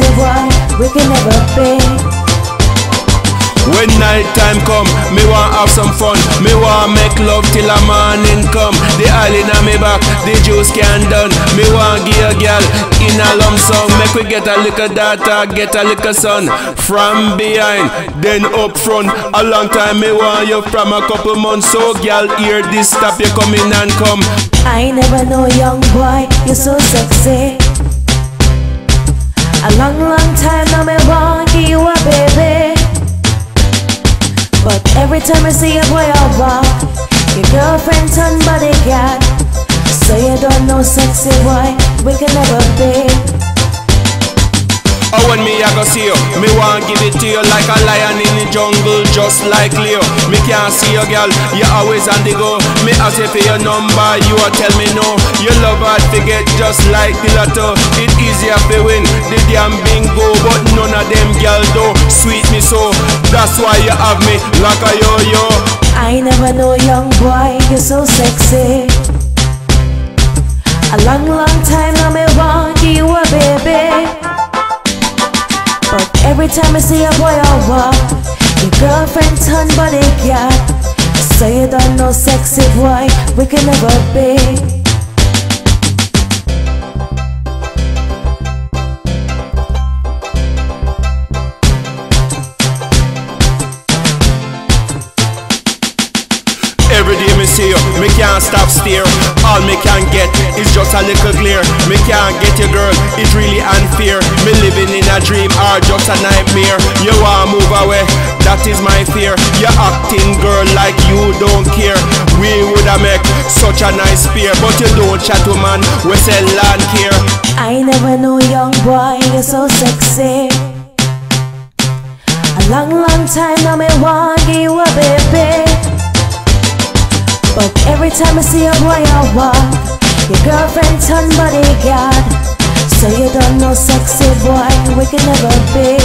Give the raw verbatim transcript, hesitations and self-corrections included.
boy, we can never be. When night time come, me want have some fun. Me want make love till a morning come. The oil inna me back, the juice can done. Me want give a girl in a lump sum. Make we get a little daughter, get a little son. From behind, then up front. A long time me want you from a couple months. So girl, hear this, stop you coming and come. I never know young boy, you're so sexy. A long, long time now me want give you a baby. But every time I see a boy I walk, your girlfriend turn bodyguard. So you don't know sexy boy, we can never be. Oh, when me I go see you, me want give it to you like a lion in the jungle, just like Leo. Me can't see you, girl, you always on the go. Me ask you for your number, you a tell me no. You love hard to get just like the lotto. It easier to win the damn bingo, but none of them girl do sweet me so. That's why you have me like a yo-yo. I never know young boy, you're so sexy. A long, long time now me want give you a baby. But every time I see a boy I walk, your girlfriend turn bodyguard. So you don't know sexy boy, we can never be. Every day me see you, me can't stop stare. All me can get is just a little glare. Me can't get you girl, it's really unfair. Me living in a dream or just a nightmare. You wanna move away, that is my fear. You're acting girl like you don't care. We woulda make such a nice pair, but you don't chat to man, we sell land care. I never know young boy, you're so sexy. A long, long time now me want give you a baby. But every time I see a boy I walk, your girlfriend turn bodyguard. So you don't know sexy boy, we can never be.